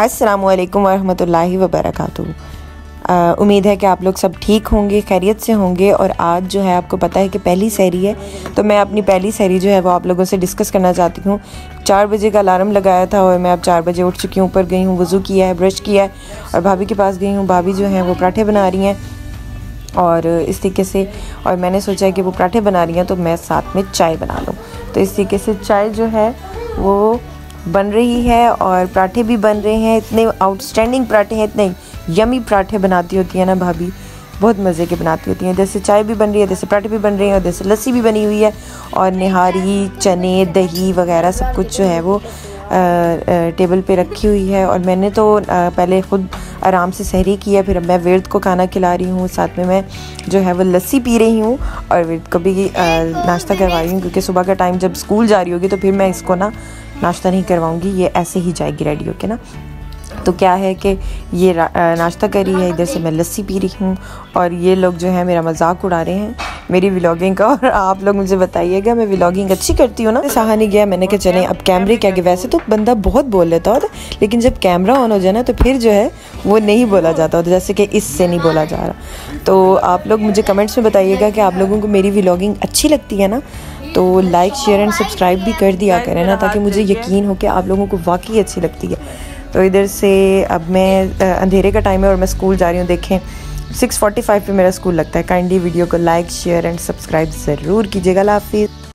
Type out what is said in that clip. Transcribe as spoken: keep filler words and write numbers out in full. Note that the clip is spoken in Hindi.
अस्सलामु अलैकुम वरहमतुल्लाहि वबरकातुहू। उम्मीद है कि आप लोग सब ठीक होंगे, खैरियत से होंगे। और आज जो है आपको पता है कि पहली सहरी है, तो मैं अपनी पहली सहरी जो है वो आप लोगों से डिस्कस करना चाहती हूँ। चार बजे का अलार्म लगाया था और मैं अब चार बजे उठ चुकी हूँ। ऊपर गई हूँ, वज़ू किया है, ब्रश किया है और भाभी के पास गई हूँ। भाभी जो हैं वो पराठे बना रही हैं और इस तरीके से, और मैंने सोचा है कि वो पराठे बना रही हैं तो मैं साथ में चाय बना लूँ। तो इस तरीके से चाय जो है वो बन रही है और पराठे भी बन रहे हैं। इतने आउटस्टैंडिंग पराठे हैं, इतने यमी पराठे बनाती होती है ना भाभी, बहुत मज़े के बनाती होती हैं। जैसे चाय भी बन रही है, जैसे पराठे भी बन रहे हैं और जैसे लस्सी भी बनी हुई है और निहारी, चने, दही वगैरह सब कुछ जो है वो आ, आ, टेबल पे रखी हुई है। और मैंने तो आ, पहले ख़ुद आराम से सहरी किया, फिर अब मैं विर्द को खाना खिला रही हूँ, साथ में मैं जो है वो लस्सी पी रही हूँ और विर्द को भी नाश्ता करवा रही हूँ, क्योंकि सुबह का टाइम जब स्कूल जा रही होगी तो फिर मैं इसको ना नाश्ता नहीं करवाऊँगी, ये ऐसे ही जाएगी रेडी होके ना। तो क्या है कि ये नाश्ता कर रही है, इधर से मैं लस्सी पी रही हूँ और ये लोग जो है मेरा मजाक उड़ा रहे हैं मेरी व्लॉगिंग का। और आप लोग मुझे बताइएगा मैं व्लॉगिंग अच्छी करती हूँ ना। सहा नहीं गया, मैंने कहा चलें अब कैमरे के आगे। वैसे तो बंदा बहुत बोल लेता होता, लेकिन जब कैमरा ऑन हो जाए ना तो फिर जो है वो नहीं बोला जाता होता, जैसे कि इससे नहीं बोला जा रहा। तो आप लोग मुझे कमेंट्स में बताइएगा कि आप लोगों को मेरी व्लॉगिंग अच्छी लगती है ना, तो लाइक शेयर एंड सब्सक्राइब भी कर दिया करें ना, ताकि मुझे यकीन हो कि आप लोगों को वाकई अच्छी लगती है। तो इधर से अब मैं अंधेरे का टाइम है और मैं स्कूल जा रही हूँ। देखें सिक्स फोर्टी फाइव पे मेरा स्कूल लगता है। काइंडली वीडियो को लाइक शेयर एंड सब्सक्राइब ज़रूर कीजिएगा। अल्लाह हाफ़िज़।